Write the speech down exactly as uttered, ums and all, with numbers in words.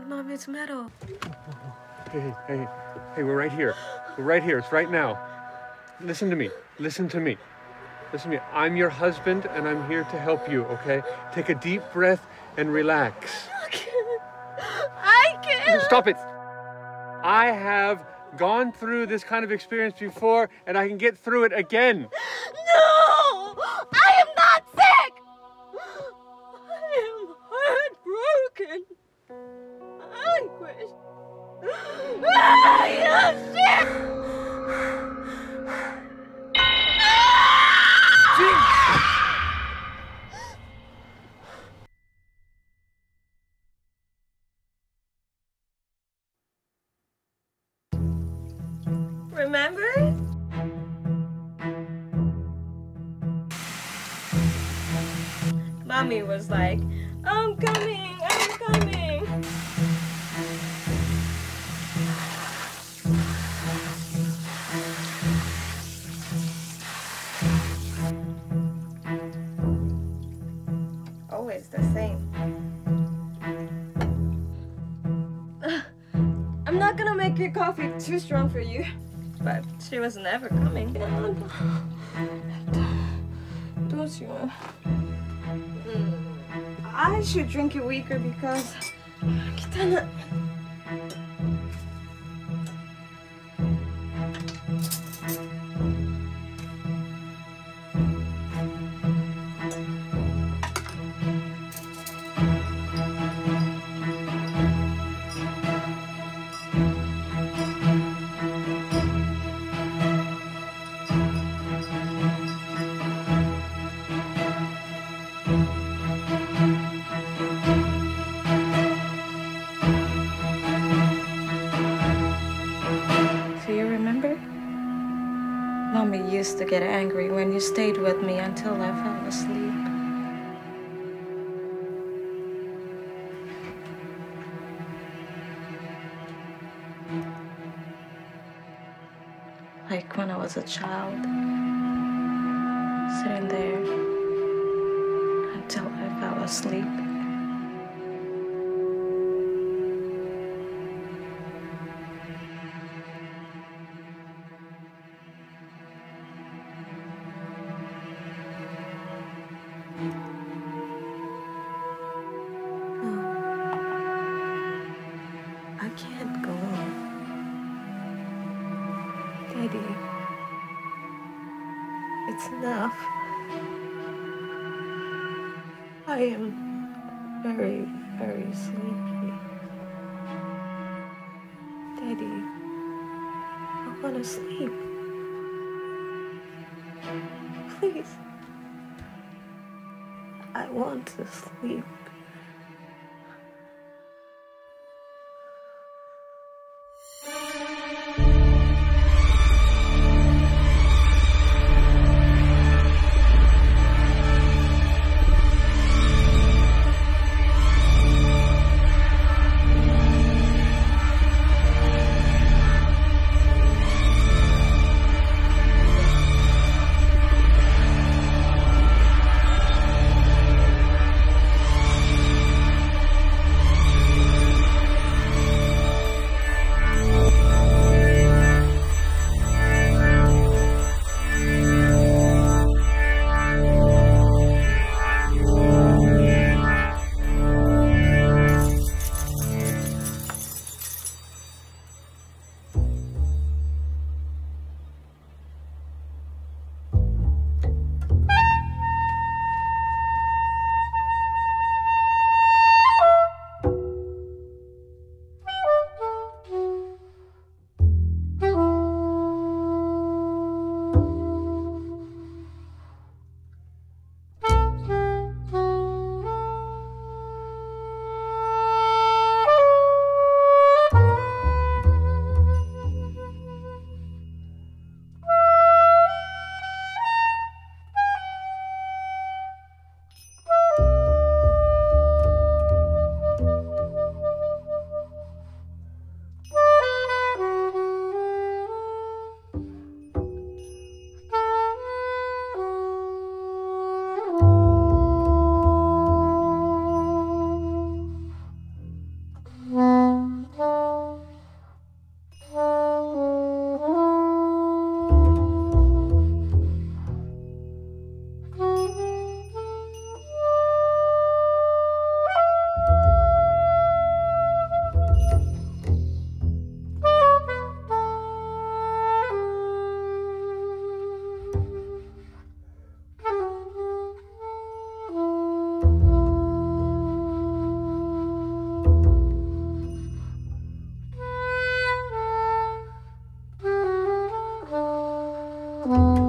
Mom, it's Meadow. Hey, hey, hey, hey, we're right here. We're right here. It's right now. Listen to me. Listen to me. Listen to me. I'm your husband, and I'm here to help you, okay? Take a deep breath and relax. I can't. I can't. Stop it. I have gone through this kind of experience before, and I can get through it again. No! I am not sick! I am heartbroken. Anguish. I am sick! Remember? Mommy was like, I'm coming, I'm coming. Always the same. I'm not gonna make your coffee too strong for you. But she was never coming. Don't you? I should drink it weaker because kita na. Mommy used to get angry when you stayed with me until I fell asleep. Like when I was a child, sitting there until I fell asleep. I can't go on. Daddy, it's enough. I am very, very sleepy. Daddy, I want to sleep. Please. I want to sleep. Bye.